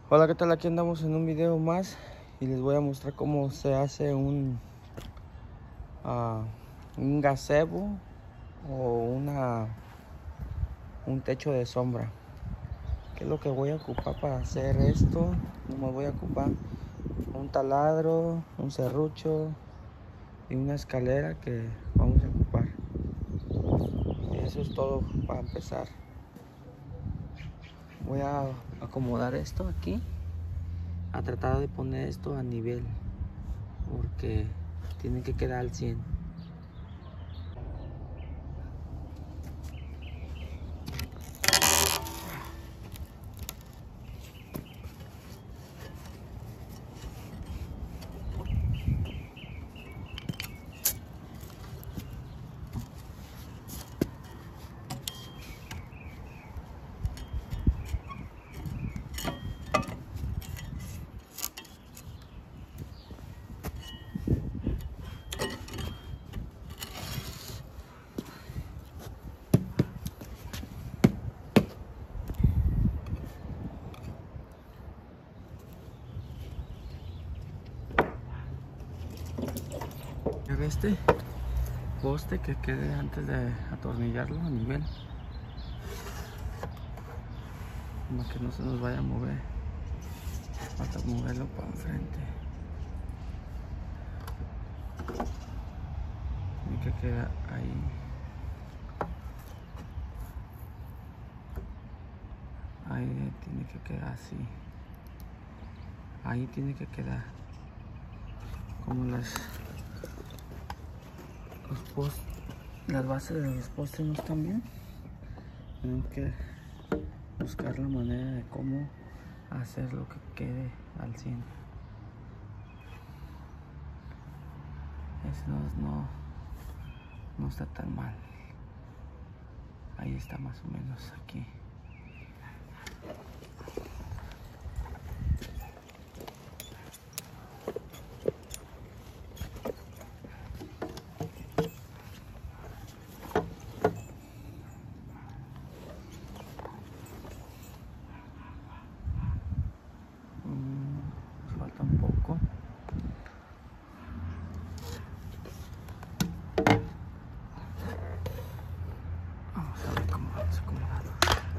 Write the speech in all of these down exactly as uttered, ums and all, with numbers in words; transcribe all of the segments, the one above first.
Hola, ¿qué tal? Aquí andamos en un video más y les voy a mostrar cómo se hace un uh, un gazebo o una un techo de sombra. ¿Qué es lo que voy a ocupar para hacer esto? Nomás voy a ocupar un taladro, un serrucho y una escalera que vamos a ocupar. Y eso es todo para empezar. Voy a acomodar esto aquí, a tratar de poner esto a nivel, porque tiene que quedar al cien. Este poste que quede antes de atornillarlo a nivel, para que no se nos vaya a mover, hasta moverlo para enfrente. Tiene que quedar ahí. Ahí tiene que quedar así. Ahí tiene que quedar como las los postes, las bases de los postes no están bien. Tenemos que buscar la manera de cómo hacer lo que quede al cien. Eso no, no, no está tan mal. Ahí está más o menos aquí. Falta un poco. Vamos a ver cómo vamos acomodando.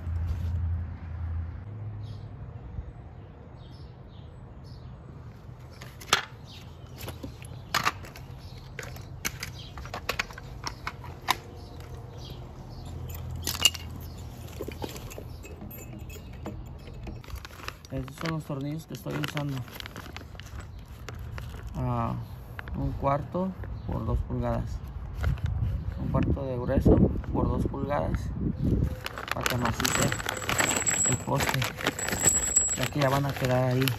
Estos son los tornillos que estoy usando. Ah, un cuarto por dos pulgadas. Un cuarto de grueso por dos pulgadas. Para que macice el poste. Ya que ya van a quedar ahí.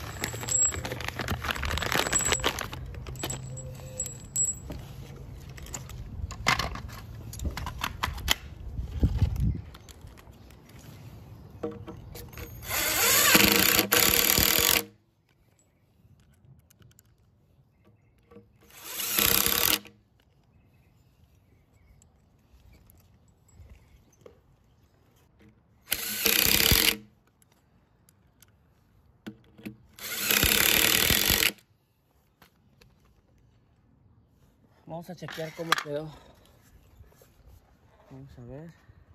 Vamos a chequear cómo quedó. Vamos a ver.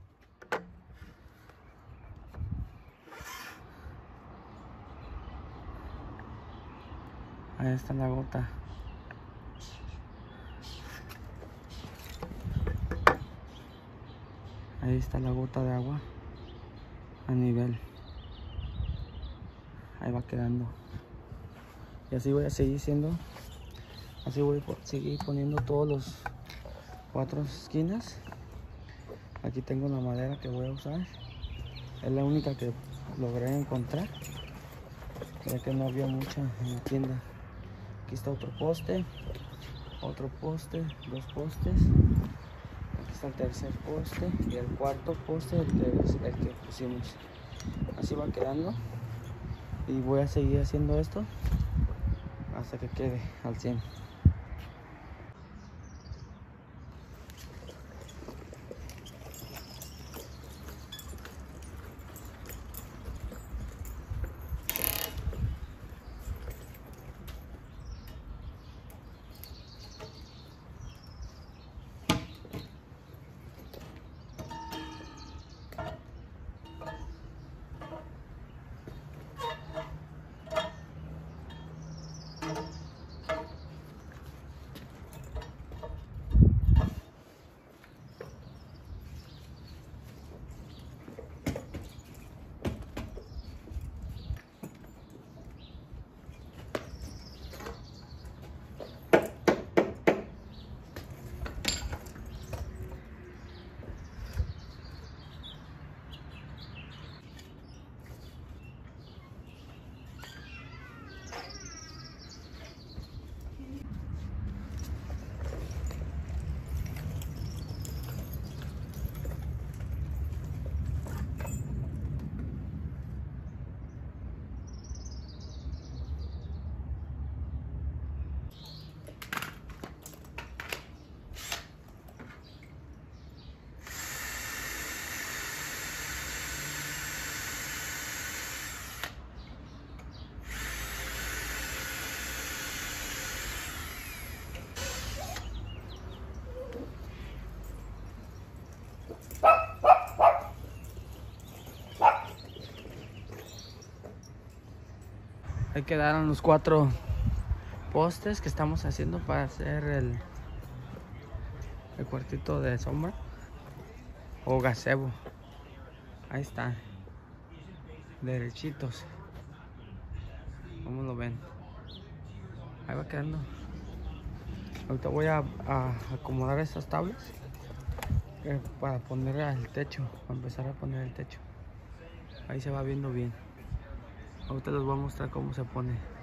Ahí está la gota. Ahí está la gota de agua a nivel. Ahí va quedando. Y así voy a seguir siendo. Así voy a seguir poniendo todos los cuatro esquinas. Aquí tengo la madera que voy a usar. Es la única que logré encontrar, ya que no había mucha en la tienda. Aquí está otro poste, otro poste, dos postes. Aquí está el tercer poste y el cuarto poste, el que, el que pusimos. Así va quedando. Y voy a seguir haciendo esto hasta que quede al cien. Ahí quedaron los cuatro postes que estamos haciendo para hacer el, el cuartito de sombra o gazebo. Ahí está, derechitos. ¿Cómo lo ven? Ahí va quedando. Ahorita voy a, a acomodar estas tablas eh, para poner el techo, para empezar a poner el techo. Ahí se va viendo bien. Ahorita les voy a mostrar cómo se pone.